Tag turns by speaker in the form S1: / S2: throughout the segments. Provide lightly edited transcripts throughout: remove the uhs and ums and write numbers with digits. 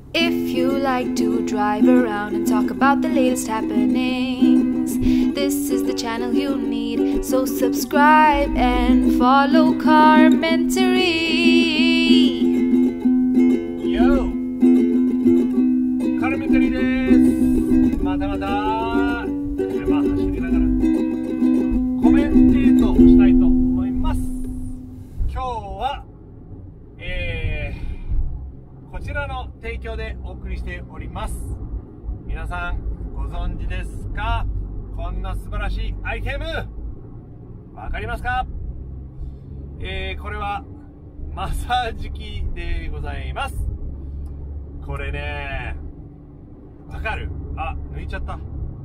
S1: If you like to drive around and talk about the latest happenings, this is the channel you need. So subscribe and follow Carmentary.
S2: Yo! カルメンタリーです。またまた車走りながらコメンテートしたいと思います。今日はこちらの提供でお送りしております。皆さんご存知ですか？こんな素晴らしいアイテムわかりますか？これはマッサージ機でございます。これね、わかる？あ、抜いちゃった。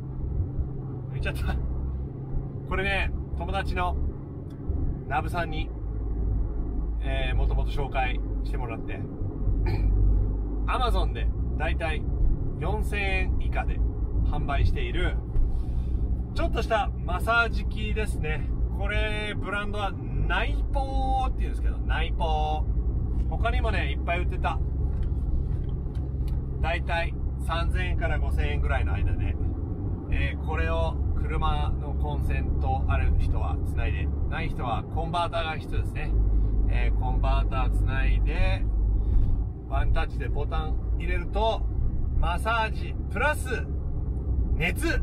S2: これね、友達のナブさんに、もともと紹介してもらってAmazon でだいたい4000円以下で販売しているちょっとしたマッサージ機ですね。これブランドはナイポーっていうんですけど、ナイポー他にもねいっぱい売ってた。だいたい3000円から5000円ぐらいの間で、これを車のコンセントある人はつないで、ない人はコンバーターが必要ですね。コンバーターつないでワンタッチでボタン入れるとマッサージプラス熱、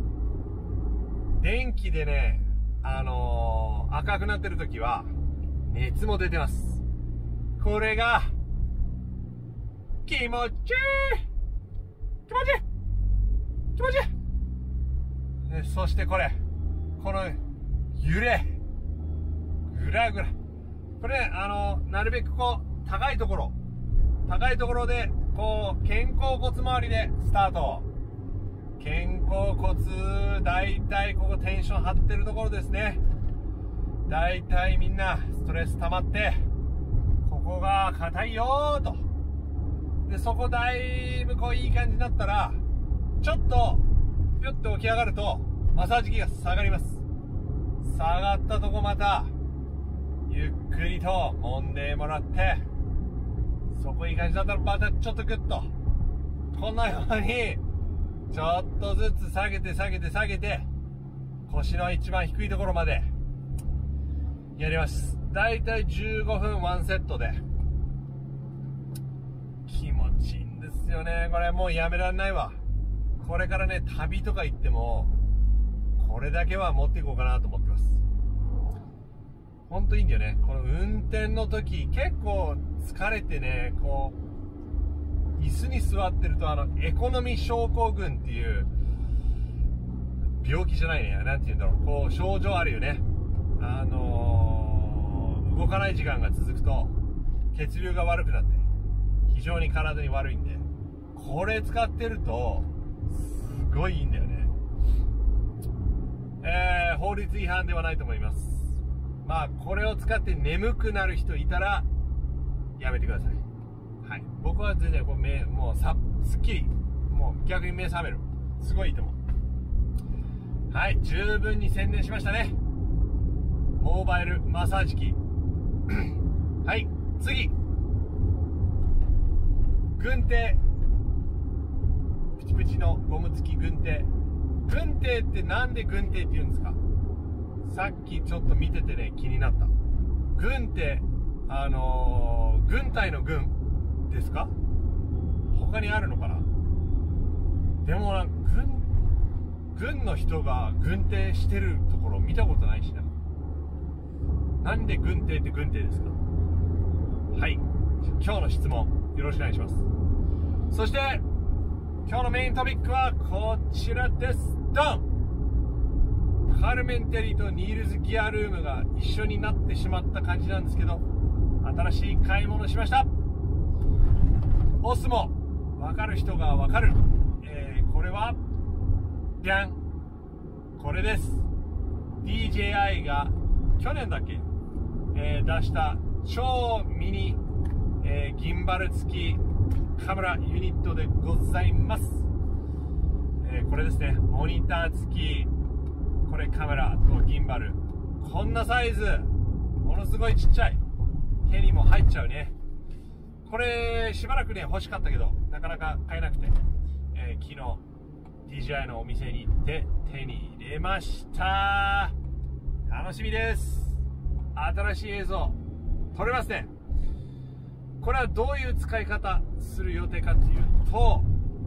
S2: 電気でね、赤くなってる時は熱も出てます。これが気持ちいい、そしてこの揺れグラグラ、これね、なるべくこう高いところでこう肩甲骨周りでスタート。肩甲骨だいたいここテンション張ってるところですね。だいたいみんなストレス溜まってここが硬いよーと。でそこだいぶこういい感じになったらちょっとピュッと起き上がるとマッサージ機が下がります。下がったとこまたゆっくりと揉んでもらって、そこいい感じだったらまたちょっとグッとこんなようにちょっとずつ下げて腰の一番低いところまでやります。だいたい15分1セットで気持ちいいんですよね。これもうやめられないわ。これからね旅とか行ってもこれだけは持っていこうかなと思ってます。ほんといいんだよね。この運転の時結構疲れてね、こう椅子に座ってるとエコノミー症候群っていう病気じゃないね、なんて言うんだろう、こう症状あるよね。動かない時間が続くと血流が悪くなって非常に体に悪いんで、これ使ってるとすごいいいんだよね。法律違反ではないと思います。まあこれを使って眠くなる人いたらやめてください。はい、僕は全然こうもうすっきり、もう逆に目覚める、すごいいいと思う。はい、十分に宣伝しましたね。モバイルマッサージ機はい、次軍手、プチプチのゴム付き軍手。軍手ってなんで軍手って言うんですか？さっきちょっと見ててね気になった。軍手、軍隊の軍ですか？他にあるのかな？でも軍の人が軍手してるところ見たことないしな。なんで軍手って軍手ですか？はい、今日の質問よろしくお願いします。そして今日のメイントピックはこちらです。ドン！カルメンテリーとニールズギアルームが一緒になってしまった感じなんですけど、新しい買い物しました。オスも分かる人が分かる、これはビャン、これです。 DJI が去年だっけ、出した超ミニ、ギンバル付きカメラユニットでございます。これですね、モニター付き、これカメラとギンバル、こんなサイズ、ものすごいちっちゃい、手にも入っちゃうね。 これしばらくね欲しかったけどなかなか買えなくて、昨日 DJI のお店に行って手に入れました。楽しみです。新しい映像撮れますね。これはどういう使い方する予定かというと、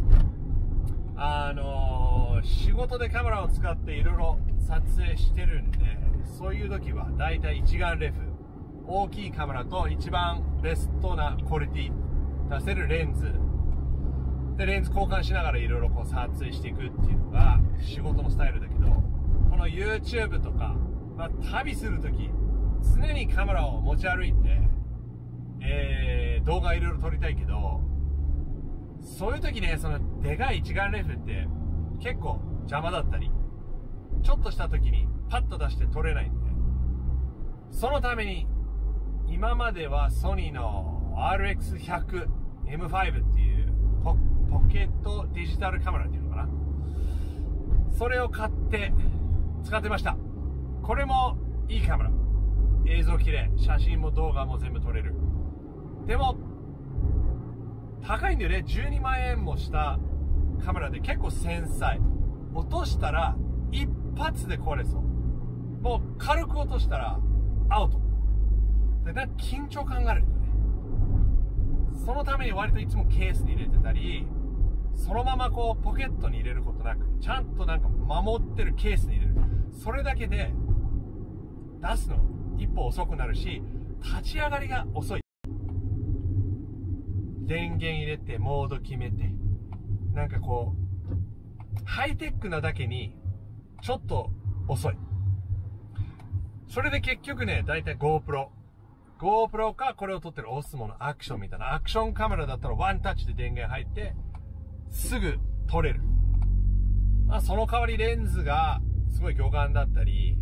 S2: 仕事でカメラを使っていろいろ撮影してるんで、そういう時はだいたい一眼レフ、大きいカメラと一番ベストなクオリティ出せるレンズで、レンズ交換しながらいろいろこう撮影していくっていうのが仕事のスタイルだけど、この YouTube とか、旅する時常にカメラを持ち歩いて、動画いろいろ撮りたいけど、そういう時ね、そのでかい一眼レフって結構邪魔だったり、ちょっとした時にパッと出して撮れないんで、そのために今まではソニーの RX100M5 っていうポケットデジタルカメラっていうのかな、それを買って使ってました。これもいいカメラ、映像綺麗、写真も動画も全部撮れる。でも高いんだよね。12万円もしたカメラで結構繊細、落としたら一発で壊れそう。もう軽く落としたらアウトで、なんか緊張感があるんだよね。そのために割といつもケースに入れてたり、そのままこうポケットに入れることなく、ちゃんとなんか守ってるケースに入れる。それだけで出すの一歩遅くなるし、立ち上がりが遅い。電源入れてモード決めて、なんかこうハイテックなだけにちょっと遅い。それで結局ね、だいたい GoPro か、これを撮ってる Osmo のアクションみたいなアクションカメラだったらワンタッチで電源入ってすぐ撮れる。その代わりレンズがすごい魚眼だったり、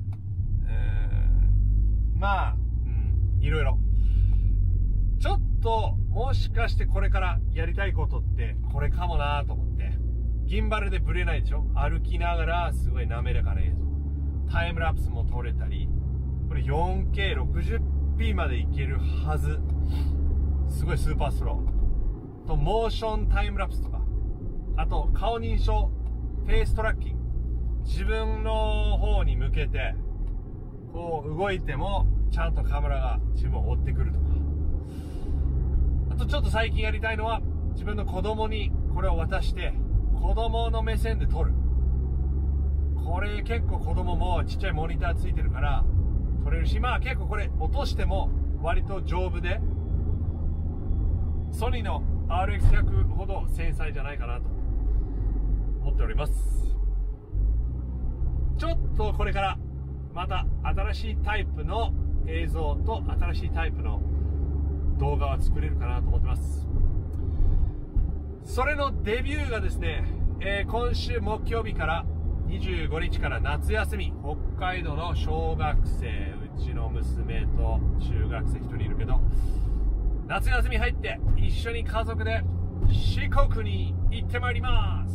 S2: いろいろちょっと、もしかしてこれからやりたいことってこれかもなと思って、ギンバルでブレないでしょ。歩きながらすごい滑らかな映像、タイムラプスも撮れたり、これ 4K60p までいけるはず。すごいスーパースローとモーションタイムラプスとか、あと顔認証、フェイストラッキング、自分の方に向けてこう動いてもちゃんとカメラが自分を追ってくるとか、あとちょっと最近やりたいのは、自分の子供にこれを渡して子供の目線で撮る。これ結構子供もちっちゃいモニターついてるから撮れるし、結構これ落としても割と丈夫で、ソニーの RX100 ほど繊細じゃないかなと思っております。ちょっとこれからまた新しいタイプの映像と新しいタイプの動画は作れるかなと思ってます。それのデビューがですね、今週木曜日から25日から夏休み、北海道の小学生、うちの娘と中学生1人いるけど、夏休み入って一緒に家族で四国に行ってまいります。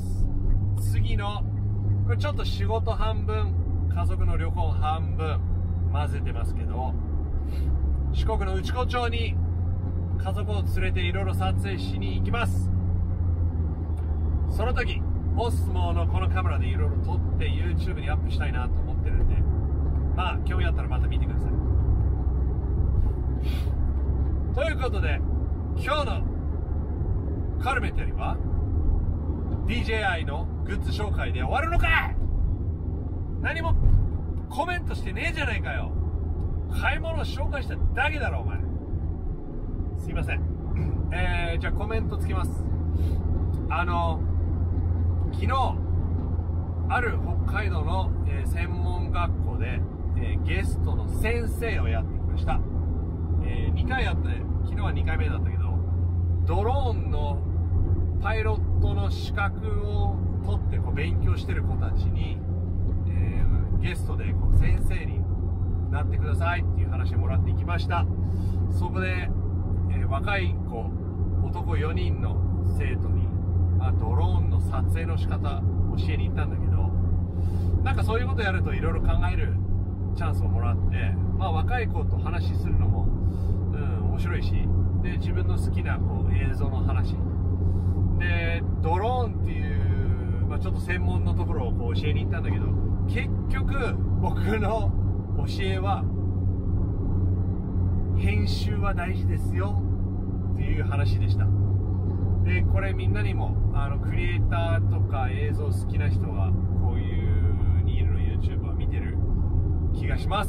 S2: 次のこれちょっと仕事半分家族の旅行半分混ぜてますけど、四国の内子町に家族を連れていろいろ撮影しに行きます。その時オスモのこのカメラでいろいろ撮って YouTube にアップしたいなと思ってるんで、興味あったらまた見てください。ということで、今日のカルメテリは DJI のグッズ紹介で終わるのかい。何もコメントしてねえじゃないかよ。買い物を紹介しただけだろお前。すいません。じゃあコメントつけます。昨日ある北海道の、専門学校で、ゲストの先生をやってきました。2回やって、昨日は2回目だったけど、ドローンのパイロットの資格を取ってこう勉強してる子たちに、ゲストでこう先生になってくださいっていう話をもらっていきました。そこで、若い子、男4人の生徒に、ドローンの撮影の仕方教えに行ったんだけど、なんかそういうことやるといろいろ考えるチャンスをもらって、若い子と話するのも、面白いし、 で自分の好きなこう映像の話で、ドローンっていう、ちょっと専門のところをこう教えに行ったんだけど、結局僕の教えは編集は大事ですよっていう話でした。でこれみんなにもクリエイターとか映像好きな人はこういうニールの YouTuber 見てる気がします。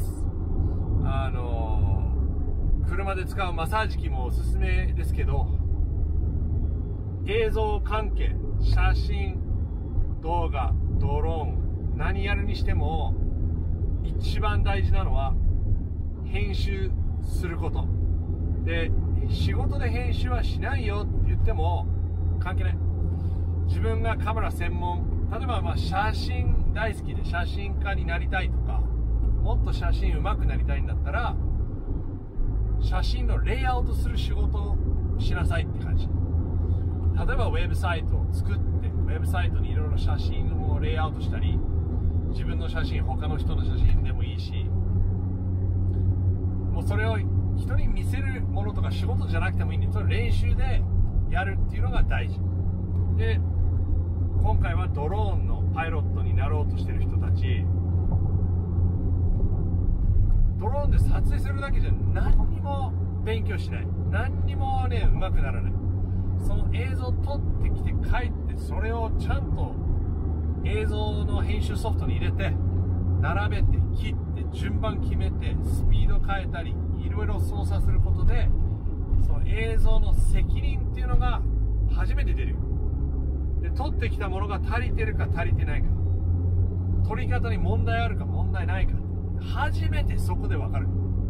S2: 車で使うマッサージ機もおすすめですけど、映像関係、写真、動画、ドローン、何やるにしても一番大事なのは編集することで、仕事で編集はしないよって言っても関係ない。自分がカメラ専門、例えば写真大好きで写真家になりたいとか、もっと写真上手くなりたいんだったら写真のレイアウトする仕事をしなさいって感じ。例えばウェブサイトを作って、ウェブサイトにいろいろ写真をレイアウトしたり、自分の写真、他の人の写真でもいいし、もうそれを人に見せるものとか仕事じゃなくてもいいんで、それを練習でやるっていうのが大事で、今回はドローンのパイロットになろうとしてる人たち、ドローンで撮影するだけじゃ何にも勉強しない、何にもね上手くならない。その映像を撮ってきて帰って、それをちゃんと映像の編集ソフトに入れて並べて切って順番決めてスピード変えたりいろいろ操作することで、その映像の責任っていうのが初めて出るよ。で撮ってきたものが足りてるか足りてないか、撮り方に問題あるか問題ないか、初めてそこで分かる。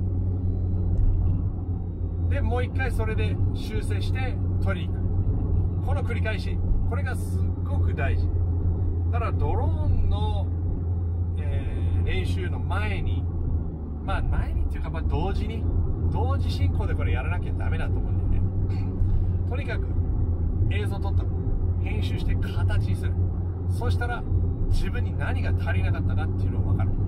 S2: でもう一回それで修正して撮りに行く、この繰り返し、これがすっごく大事。だからドローンの、練習の前に、前にっていうか、同時進行でこれやらなきゃダメだと思うんだよね。とにかく映像撮った、編集して形にする。そしたら自分に何が足りなかったかっていうのが分かる。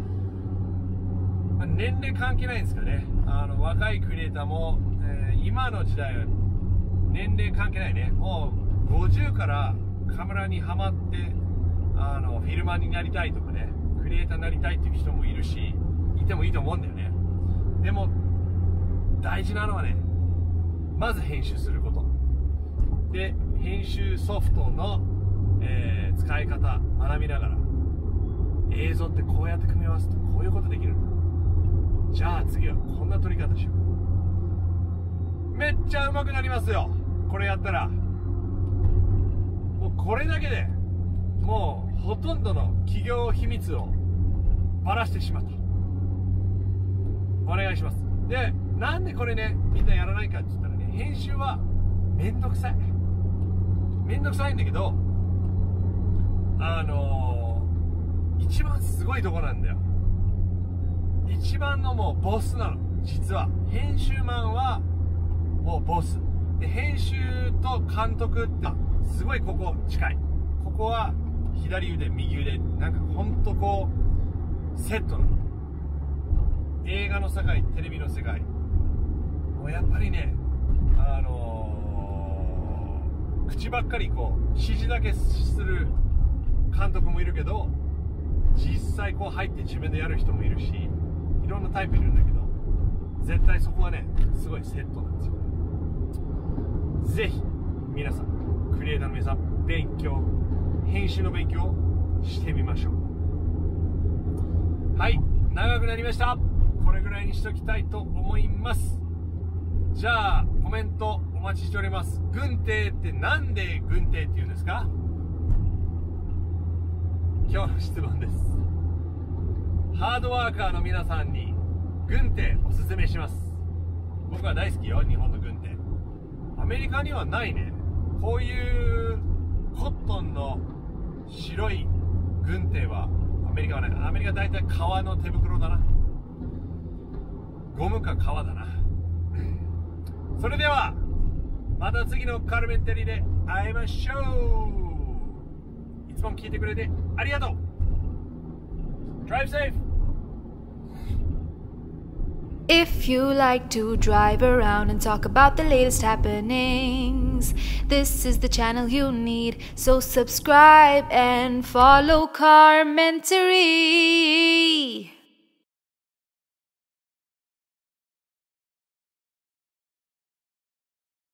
S2: 年齢関係ないんですかね。若いクリエイターも、今の時代は年齢関係ないね。もう50からカメラにはまってフィルマーになりたいとかね、クリエイターになりたいっていう人もいるし、いてもいいと思うんだよね。でも大事なのはね、まず編集することで、編集ソフトの、使い方学びながら、映像ってこうやって組み合わせてこういうことできるんだ、じゃあ次はこんな撮り方しよう。めっちゃ上手くなりますよ、これやったら。もうこれだけでもうほとんどの企業秘密をばらしてしまった。お願いします。で、なんでこれねみんなやらないかって言ったらね、編集はめんどくさいんだけど、一番すごいとこなんだよ。一番のもうボスなの。実は編集マンはもうボスで、編集と監督ってすごいここ近い。ここは左腕右腕、なんかほんとこうセットなの。映画の世界、テレビの世界、もうやっぱりね、口ばっかりこう指示だけする監督もいるけど、実際こう入って自分でやる人もいるし、いろんなタイプいるんだけど、絶対そこはねすごいセットなんですよ。ぜひ皆さん、クリエイターの皆さん、勉強、編集の勉強をしてみましょう。はい、長くなりました。これぐらいにしときたいと思います。じゃあコメントお待ちしております。軍艇ってなんで軍艇って言うんですか？今日の質問です。ハードワーカーの皆さんに軍艇おすすめします。僕は大好きよ、日本の軍艇。アメリカにはないね、こういうコットンの白い軍艇はアメリカはない。アメリカ大体革の手袋だな、ゴムか革だな。それではまた次のカルメンテリーで会いましょう。いつも聞いてくれてありがとう。Drive safe!
S1: If you like to drive around and talk about the latest happenings, this is the channel you need. So subscribe and follow Carmentary.